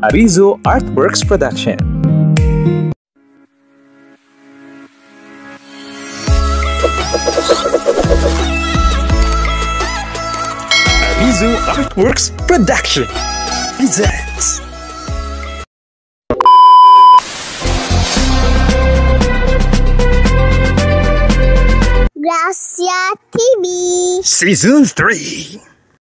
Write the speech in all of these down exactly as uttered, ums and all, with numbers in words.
Arizo Artworks Production. Arizo Artworks Production presents Grasya T V Season three.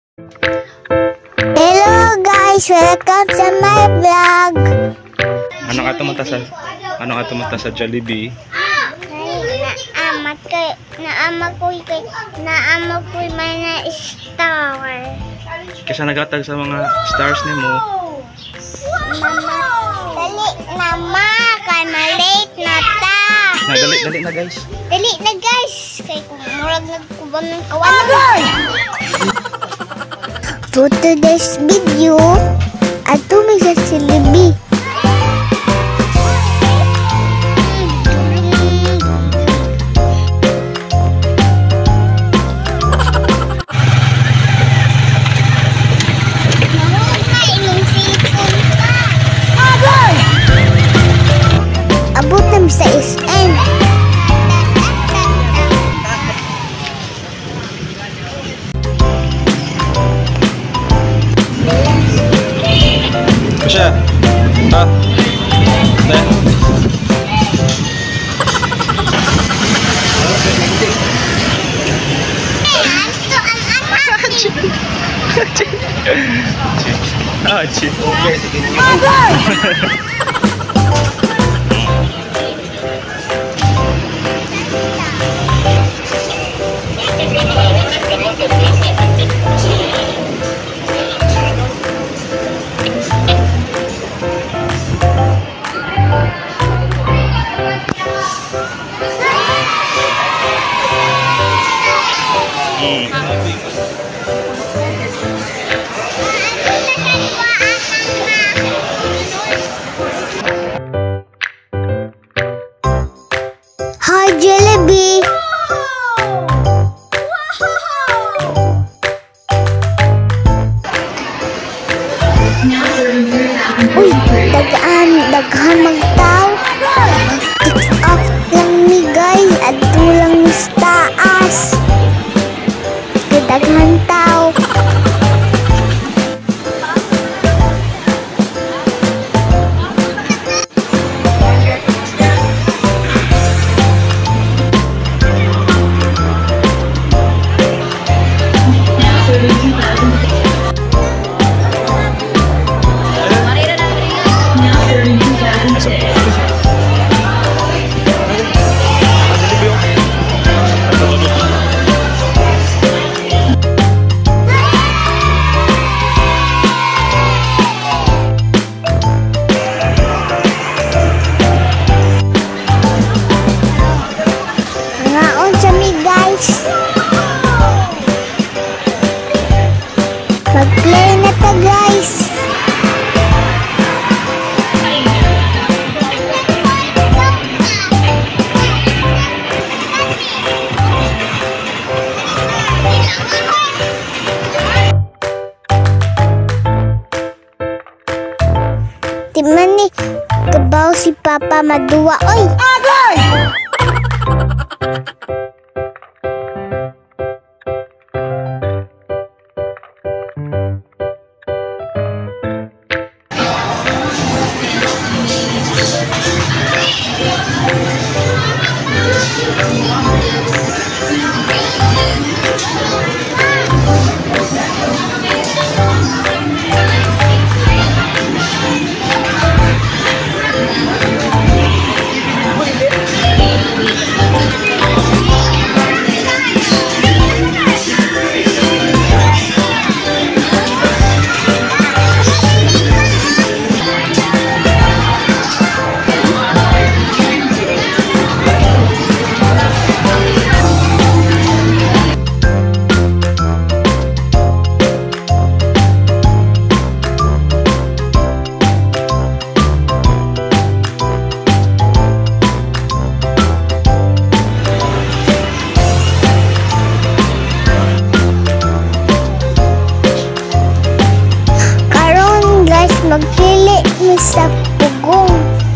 Hello guys, welcome sa my vlog. Ano ka tumunta sa Ano ka tumunta sa Jollibee? Naamat kay naamat ko kay naamat ko may na star. Kasi nagatag sa mga stars ni mo. Mama, dali na ma, kay ma-late na ta. Na dali dali na guys. Dali na guys, kay kung murag nagkuban ng kawan. For today's video, ato may sa Jollibee. Abot na sa S M. Kasya. Ha? Dahil. Ah, chip. Hi Jollibee. Uy, daghan, daghan magtaw. Tik off lang ni guys, at tulang sa taas. Daghan tao. Mag-play na ta guys. Timan ni kabaw si Papa Madua. Oy! Agay! sa pugong.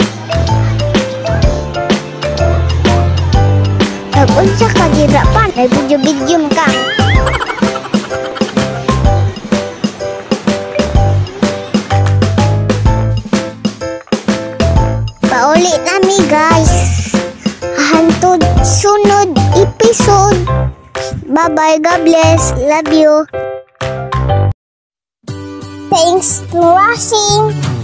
Nag-unsa ka girapan, may video-video ka. Paulit nami guys. Hantod sunod episode. Bye-bye, God bless, love you. Thanks for watching.